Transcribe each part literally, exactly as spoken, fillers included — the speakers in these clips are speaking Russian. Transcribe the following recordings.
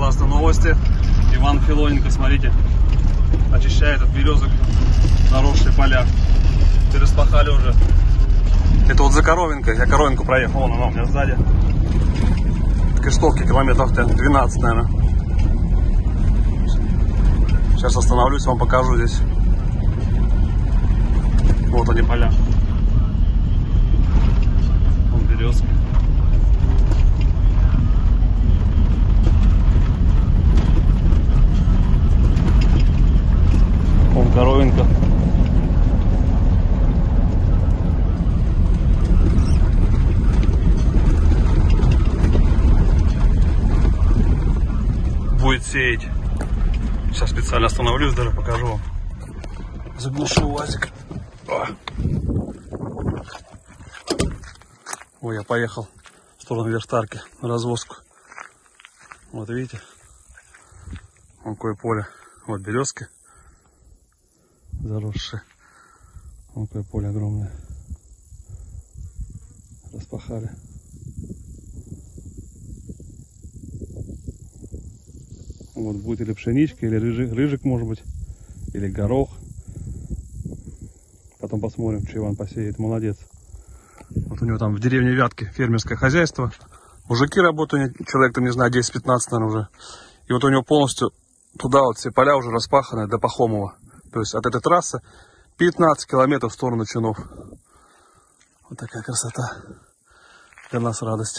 классные новости. Иван Филоненко, смотрите, очищает от березок заросшие поля. Переспахали уже. Это вот за Коровенкой. Я Коровенку проехал, вон она у меня сзади. Криштовки километров двенадцать, наверное. Сейчас остановлюсь, вам покажу здесь. Вот они поля. Вон березки. Вон Коровенка. Будет сеять. Сейчас специально остановлюсь, даже покажу вам. Заглушу УАЗик. Ой, я поехал в сторону Верстарки на развозку. Вот видите, вон какое поле. Вот березки заросшие. Вон какое поле огромное. Распахали. Вот будет или пшеничка, или рыжик, рыжик может быть, или горох. Потом посмотрим, что Иван посеет. Молодец. Вот у него там в деревне Вятки фермерское хозяйство. Мужики работают, человек там, не знаю, десять-пятнадцать, наверное, уже. И вот у него полностью туда вот все поля уже распаханы до Пахомова. То есть от этой трассы пятнадцать километров в сторону Чинов. Вот такая красота. Для нас радость.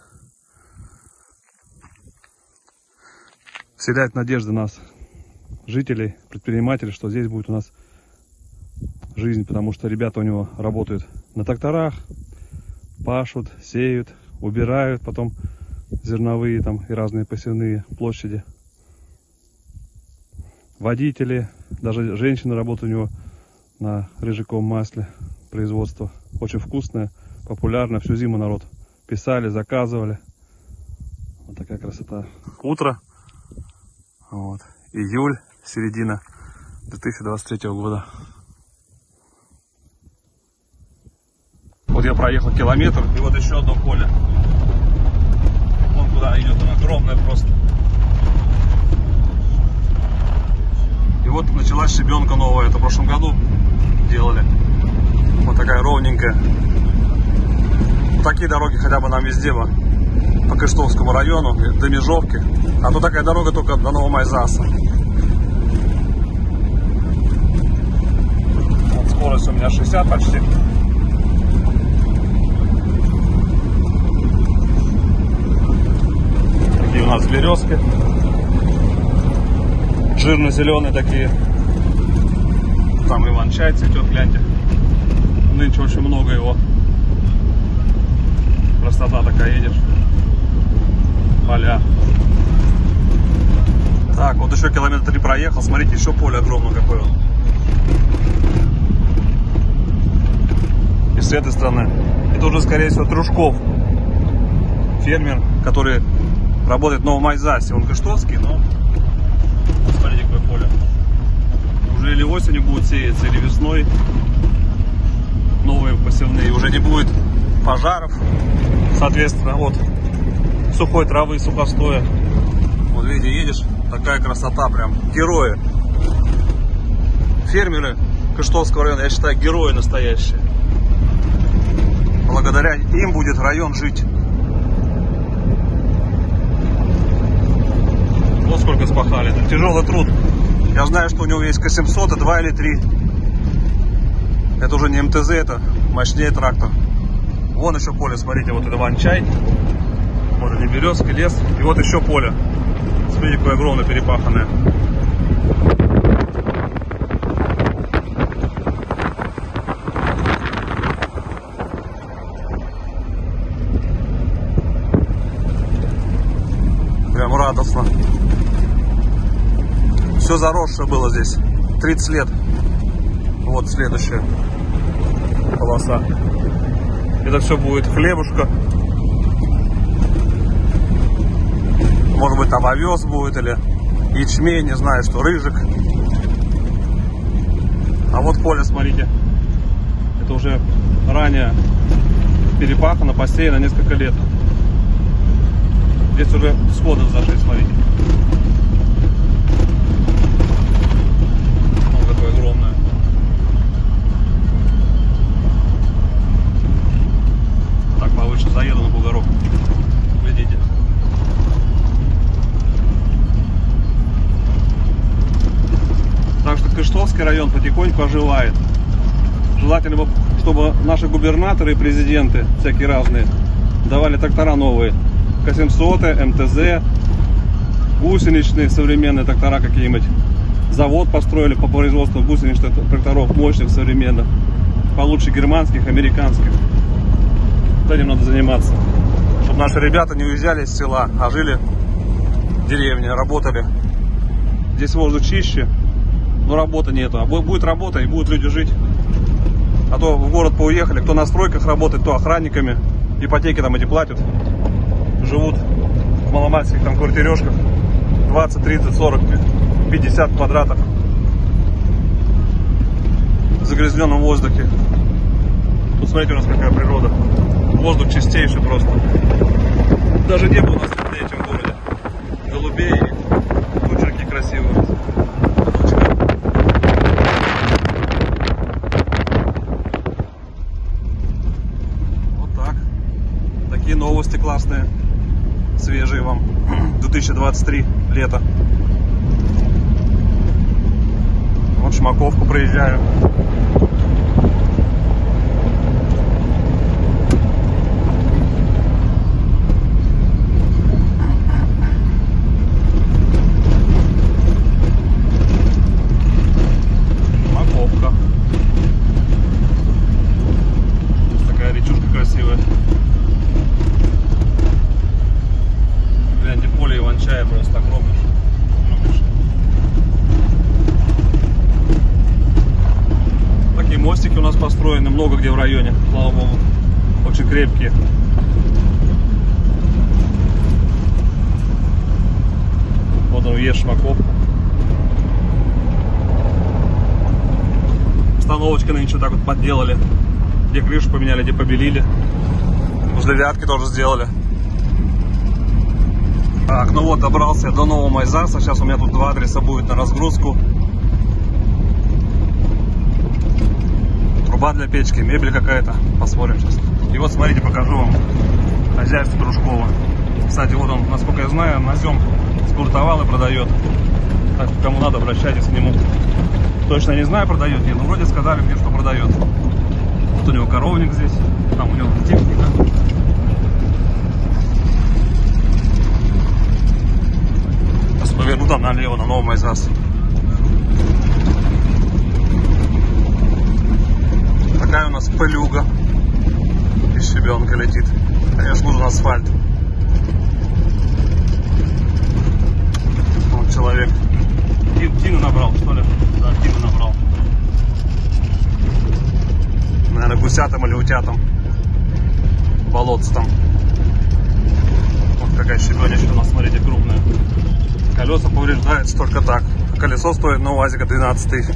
Вселяет надежды нас, жителей, предпринимателей, что здесь будет у нас жизнь, потому что ребята у него работают на тракторах, пашут, сеют, убирают, потом зерновые там и разные посевные площади. Водители, даже женщины работают у него на рыжиковом масле, производство. Очень вкусное, популярное, всю зиму народ писали, заказывали. Вот такая красота. Утро. Вот. Июль, середина две тысячи двадцать третьего года. Вот я проехал километр, и вот еще одно поле. Вон куда идет, оно огромное просто. И вот началась щебенка новая, это в прошлом году делали. Вот такая ровненькая. Вот такие дороги хотя бы нам везде бы. По Криштовскому району, до Межовки. А то такая дорога только до Новомайзаса. Вот скорость у меня шестьдесят почти. Такие у нас березки. Жирно-зеленые такие. Там иван-чай цветет, гляньте. Нынче очень много его. Красота такая, едешь. Поля. Так, вот еще километр три проехал. Смотрите, еще поле огромное какое. И с этой стороны. Это уже, скорее всего, Трушков. Фермер, который работает в Новомайзасе. Он криштовский, но смотрите, какое поле. Уже или осенью будут сеяться, или весной. Новые посевные. Уже не будет пожаров. Соответственно, вот сухой травы, сухостоя. Вот видите, едешь, такая красота прям. Герои. Фермеры Криштовского района, я считаю, герои настоящие. Благодаря им будет район жить. Вот сколько спахали. Это тяжелый труд. Я знаю, что у него есть К семьсот, два или три. Это уже не М Т З, это мощнее трактор. Вон еще поле, смотрите, вот это иван-чай. Вот эти березки, лес. И вот еще поле. Смотрите, какое огромное перепаханное. Прям радостно. Все заросшее было здесь. тридцать лет. Вот следующая полоса. Это все будет хлебушка. Может быть, там овес будет или ячмень, не знаю, что, рыжик. А вот поле, смотрите. Это уже ранее перепахано, посеяно несколько лет. Здесь уже всходы зашли, смотрите. Костромской район потихоньку оживает. Желательно, чтобы наши губернаторы и президенты, всякие разные, давали трактора новые. К семьсот, эм тэ зэ, гусеничные современные трактора какие-нибудь. Завод построили по производству гусеничных тракторов, мощных, современных. Получше германских, американских. Вот этим надо заниматься. Чтобы наши ребята не уезжали из села, а жили в деревне, работали. Здесь воздух чище, но работы нету. А будет работа, и будут люди жить. А то в город поуехали, кто на стройках работает, то охранниками. Ипотеки там эти платят. Живут в маломальских там квартирешках. двадцать, тридцать, сорок, пятьдесят квадратов. В загрязненном воздухе. Тут смотрите, у нас какая природа. Воздух чистейший просто. Даже небо у нас в этом городе. Голубей и кучерки красивые. Вот так. Такие новости классные. Свежие вам. две тысячи двадцать три. Лето. Вот Шмаковку проезжаю. Шмаковка. Такая речушка красивая. Гляньте, поле Иван-Чая просто огромное. Такие мостики у нас построены много где в районе, слава богу. Очень крепкие. Вот он, въезд Шмаковку. Установочки на ничего так вот подделали. Где крышу поменяли, где побелили. Возле Вятки тоже сделали. Так, ну вот, добрался я до Нового Майзаса. Сейчас у меня тут два адреса будет на разгрузку. Труба для печки, мебель какая-то. Посмотрим сейчас. И вот, смотрите, покажу вам хозяйство Дружкова. Кстати, вот он, насколько я знаю, назем спортовал и продает. Так, кому надо, обращайтесь к нему. Точно не знаю, продает, нет, но вроде сказали мне, что продает. Вот у него коровник здесь, там у него техника. Сейчас поверну там налево, на Новый Майзас. Такая у нас пылюга. И щебенка летит. Конечно, нужен асфальт. Вот человек. Тину набрал, что ли? Да, тину набрал. Наверное, гусятам или утятам. Болотце там. Вот какая щебенечка у нас, смотрите, крупная. Колеса повреждаются только так. Колесо стоит на УАЗика двенадцать тысяч.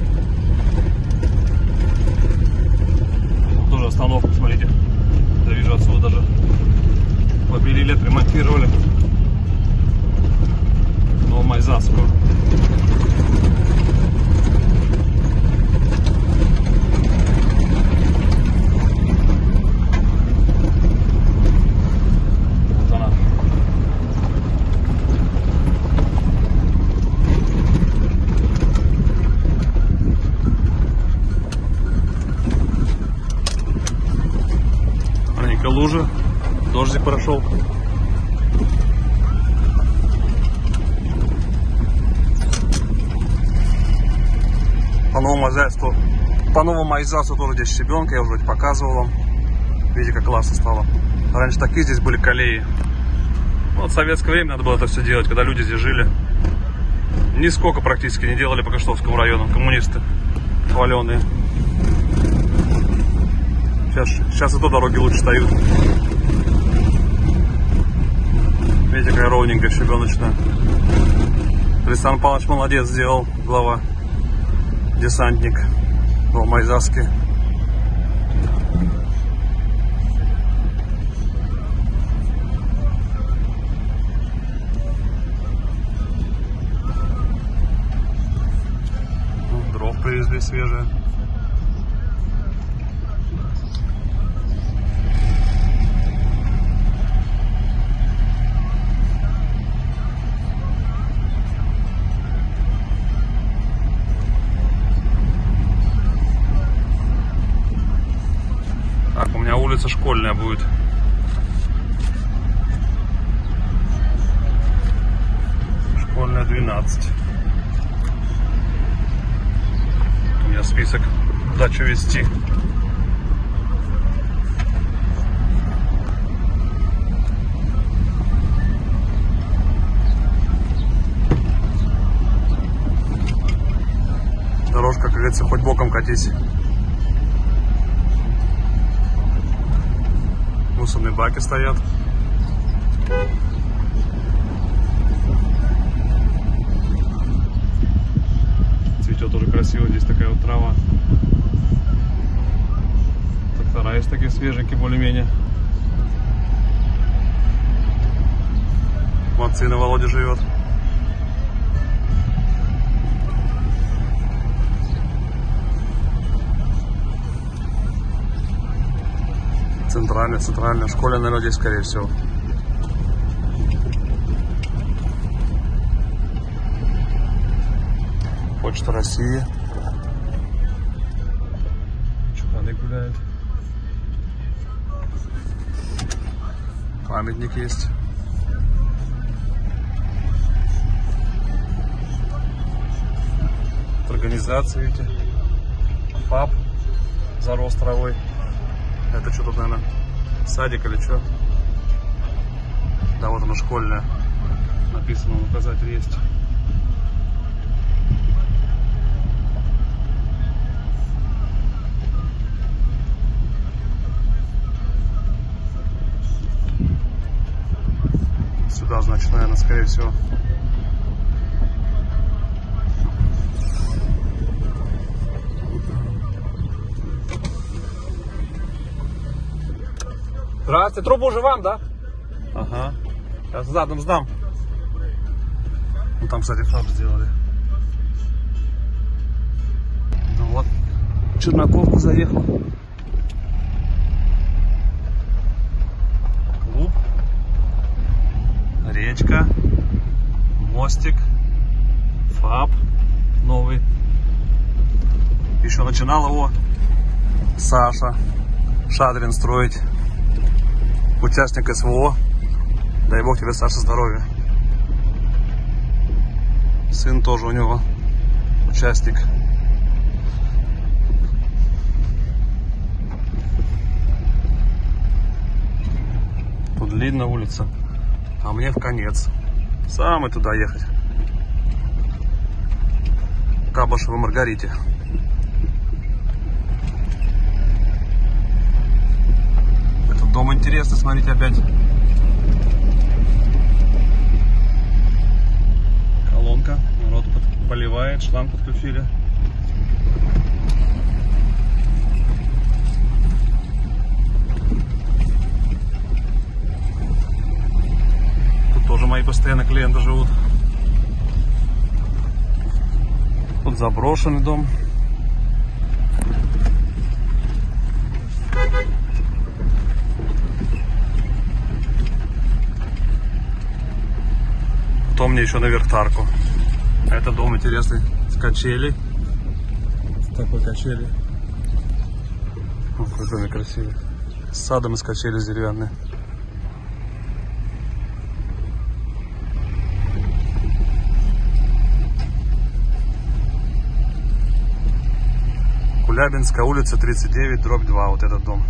Вот тоже остановка, смотрите. Я вижу отсюда даже. Побелили, отремонтировали. Новомайзасскую. Вот она. Маленькая лужа. Дождик прошел. По новому Майзасу, по новому Майзасу тоже здесь щебенка, я уже показывал вам. Видите, как классно стало. Раньше такие здесь были колеи. Вот в советское время надо было это все делать, когда люди здесь жили. Нисколько практически не делали по Кашtovскому району, коммунисты хваленые. Сейчас, сейчас и то дороги лучше встают. Видите, какая ровненькая, щебеночная. Александр Павлович молодец сделал, глава. Десантник Новомайзасский. Дров привезли свежие. улица Школьная будет. Школьная двенадцать. У меня список, куда что везти. Дорожка, как говорится, хоть боком катись. Мусорные баки стоят. Цветет уже красиво, здесь такая вот трава. Трактора есть такие свеженькие, более-менее. Мацина Володя живет. Центральная, центральная. В школе, наверное, здесь, скорее всего. Почта России. Чуханы гуляют. Памятник есть. Организация, видите. ФАП. Зарос травой. Это что тут, наверное, садик или что? Да, вот она школьная. Написано, указатель есть. Сюда, значит, наверное, скорее всего. Здравствуйте, трубу уже вам, да? Ага. Сейчас задом сдам. Ну там, кстати, ФАП сделали. Ну вот, Чернаковку заехал. Клуб. Речка. Мостик. ФАП новый. Еще начинал его Саша Шадрин строить. Участник СВО. Дай бог тебе, Саша, здоровья. Сын тоже у него участник. Тут длинная улица, а мне в конец. Самый туда ехать. Кабашево Маргарите. Дом интересный, смотрите, опять. Колонка, народ поливает, шланг подключили. Тут тоже мои постоянные клиенты живут. Тут заброшенный дом. Потом мне еще наверх Тарку. Это дом интересный. С качелей. С такой качели. Какой домик красивый. С садом из качели деревянные. Кулябинская улица тридцать девять, дробь два. Вот этот дом.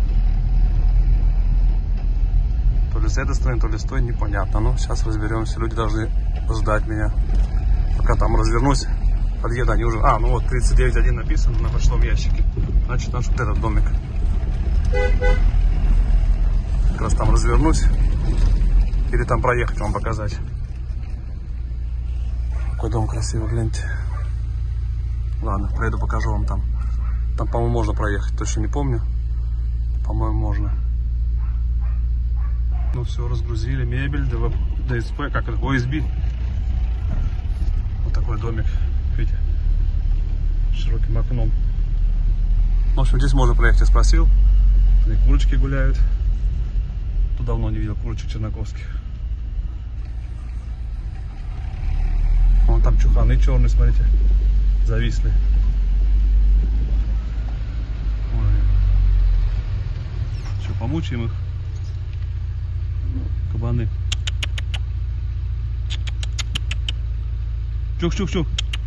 То ли с этой стороны, то ли с той, непонятно. Ну, сейчас разберемся. Люди должны ждать меня. Пока там развернусь, подъеду, они уже... А, ну вот, тридцать девять один написано на почтовом ящике. Значит, наш вот этот домик. Как раз там развернусь. Или там проехать, вам показать. Какой дом красивый, гляньте. Ладно, проеду, покажу вам там. Там, по-моему, можно проехать. Точно не помню. По-моему, можно. Ну все, разгрузили, мебель, ДСП, как это, ОСБ. Вот такой домик, видите, с широким окном. В общем, здесь можно проехать, я спросил. И курочки гуляют. Тут давно не видел курочек чернаковских. Вон там чуханы черные, смотрите, зависли. помучаем их. Кабаны. Чух-чух-чух.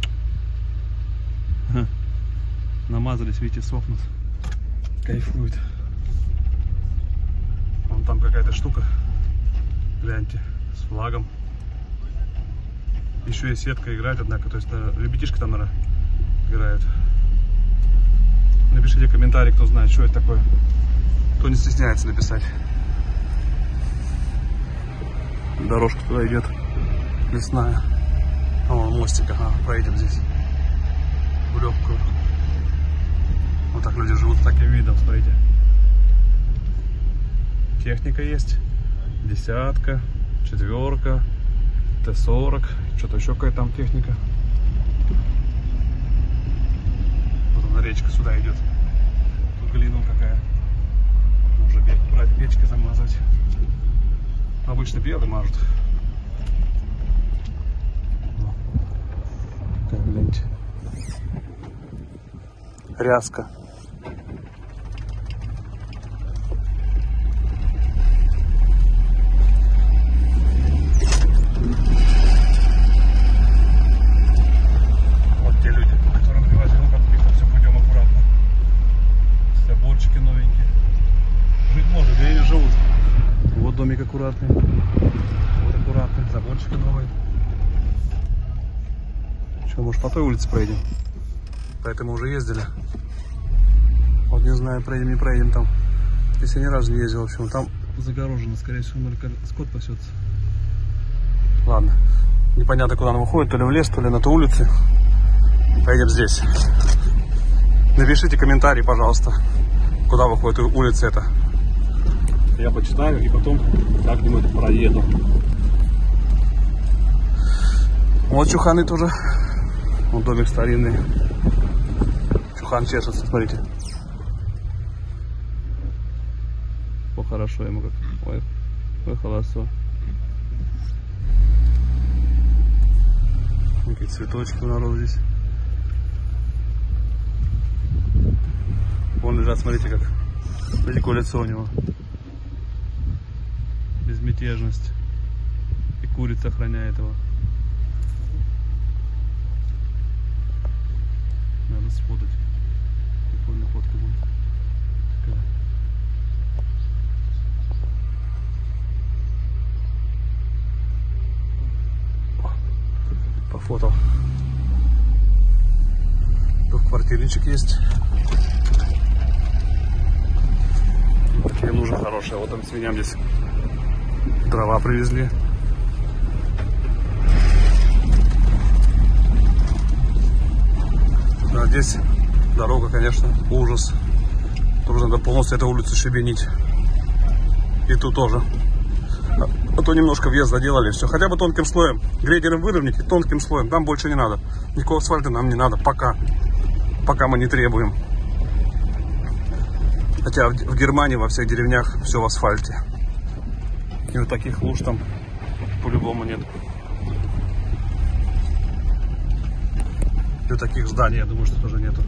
Намазались, видите, сохнут. Кайфуют. Вон там какая-то штука. Гляньте, с флагом. Еще и сетка играет, однако. То есть ребятишки там, наверное, играют. Напишите комментарий, кто знает, что это такое. Кто не стесняется написать. Дорожка туда идет. Лесная. О, мостик, ага, проедем здесь. В легкую. Вот так люди живут с таким видом, смотрите. Техника есть. Десятка, четверка, Т сорок. Что-то еще какая там техника. Вот она, речка сюда идет. Тут глину какая. Можно брать печкой замазать. Обычно белый мажут. Так, гляньте. Ряска. Вот те люди, которым привозил, как пишут, все путем аккуратно. Заборчики новенькие. Жить можно, где они живут. Вот домик аккуратный. Вот аккуратный. Заборчики новые. Что, может, по той улице проедем? Поэтому уже ездили. Вот не знаю, проедем, не проедем там. Если ни разу не ездил, в общем, там загорожено, скорее всего, скот пасется. Ладно. Непонятно, куда нам уходит, то ли в лес, то ли на ту улицу. Поедем здесь. Напишите комментарий, пожалуйста, куда выходит улица эта. Я почитаю и потом как-нибудь проеду. Вот чуханы тоже. Вот домик старинный. Чухан чешется, смотрите. О, хорошо ему как. Ой, ой, холосо. Какие цветочки у народа здесь. Вон лежат, смотрите как. Смотрите, какое лицо у него. Безмятежность. И курица охраняет его. Надо сфотать. Прикольная фотка будет. Такая. О, пофотал. Тут квартирничек есть. Такие лужи хорошие. Вот там свиньям здесь дрова привезли. А здесь дорога, конечно, ужас. Тут надо полностью эту улицу шибенить. И тут тоже. А, а то немножко въезд заделали, все. Хотя бы тонким слоем. Грейдером выровнять и тонким слоем. Там больше не надо. Никакого асфальта нам не надо. Пока. Пока мы не требуем. Хотя в, в Германии во всех деревнях все в асфальте. И вот таких луж там по-любому нет. И таких зданий, я думаю, что тоже нету.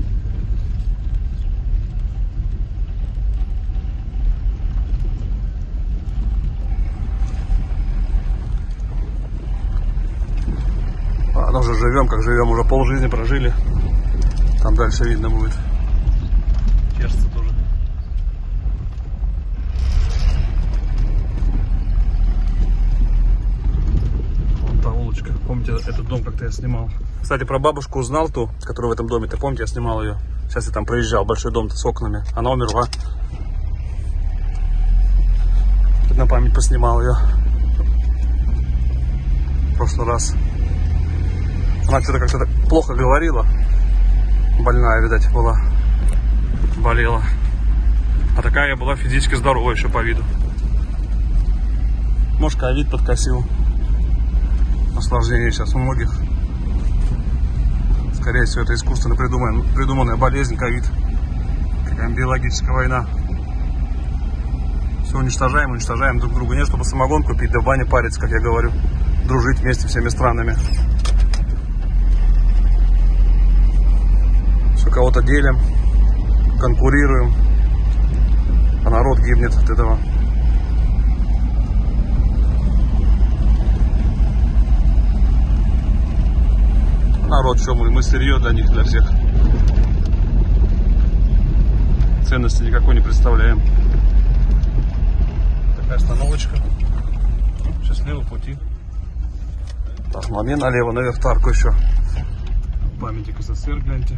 Ладно, уже живем, как живем, уже полжизни прожили. Там дальше видно будет. Чешется тоже. Вон та улочка. Помните, этот дом как-то я снимал. Кстати, про бабушку узнал ту, которая в этом доме. Ты помните, я снимал ее. Сейчас я там проезжал, большой дом-то с окнами. Она умерла. На память поснимал ее. В прошлый раз. Она что-то как-то плохо говорила. Больная, видать, была. Болела. А такая я была физически здоровая еще по виду. Может, ковид подкосил. Осложнение сейчас у многих. Скорее всего, это искусственно придуманная, придуманная болезнь, ковид. Какая биологическая война. Все уничтожаем, уничтожаем друг друга. Нет, чтобы самогонку пить, да в бане париться, как я говорю. Дружить вместе всеми странами. Все кого-то делим, конкурируем. А народ гибнет от этого. Народ, что мы, мы сырье для них, для всех. Ценности никакой не представляем. Такая остановочка. Счастливого пути. Нажми налево, на Вертарку еще. Памятник СССР, гляньте.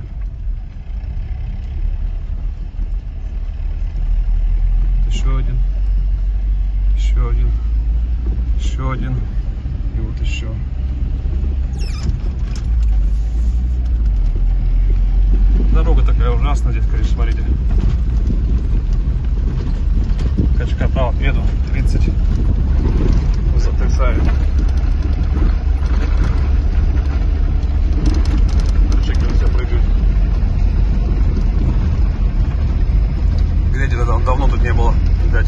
Еще один. Еще один. Еще один. И вот еще. Дорога такая ужасная здесь, конечно, смотрите. Качка право еду, тридцать. Затрясает. Чеки все прыгают. Видите, да, давно тут не было, видать.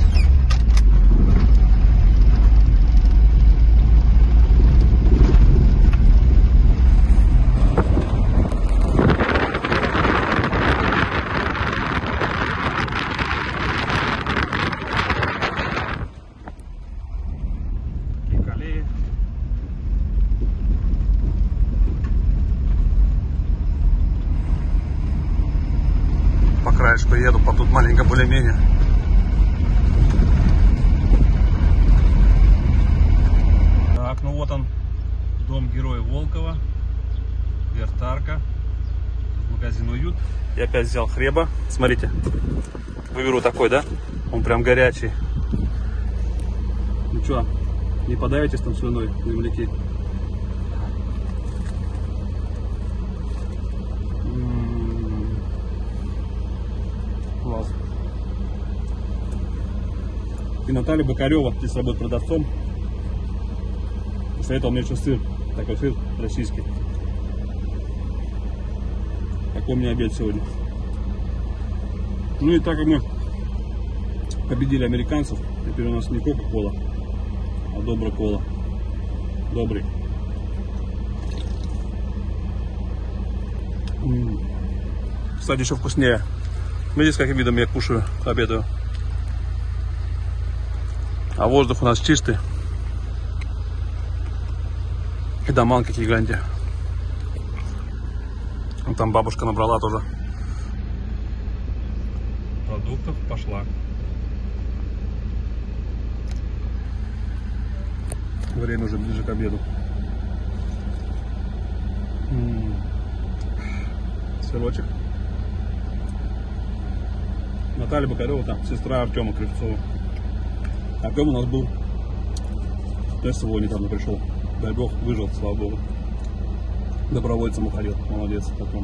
Краешку еду, по тут маленько более-менее. Так, ну вот он, дом Героя Волкова, Вертарка, магазин Уют. Я опять взял хлеба, смотрите, выберу такой, да, он прям горячий. Ну что, не подавитесь там слюной, земляки? Класс. И Наталья Бокарева, здесь работает продавцом, посоветовал мне еще сыр, такой сыр российский. Какой у меня обед сегодня. Ну и так как мы победили американцев, теперь у нас не кока-кола, а добрая кола. Добрый. М-м. Кстати, еще вкуснее. Видите, каким видом я кушаю, обедаю. А воздух у нас чистый. И дома какие, гляньте. Там бабушка набрала тоже. Продуктов пошла. Время уже ближе к обеду. М-м-м. Сырочек. Наталья Бокарева, там, сестра Артема Кривцова. Артем у нас был тест его недавно пришел. Дай бог, выжил, слава богу. Добровольцем уходил. Молодец, Артем.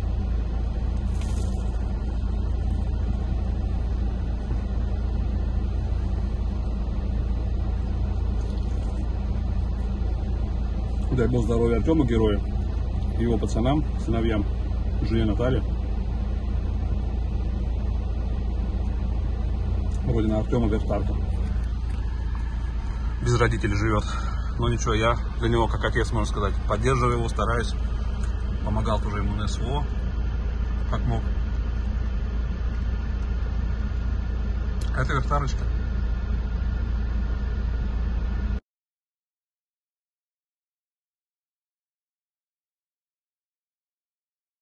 Дай бог здоровья Артему, герою, его пацанам, сыновьям, жене Наталье. Родина Артема Вертарка. Без родителей живет. Но ничего, я для него как отец, можно сказать. Поддерживаю его, стараюсь. Помогал тоже ему на СВО, как мог. Это Вертарочка.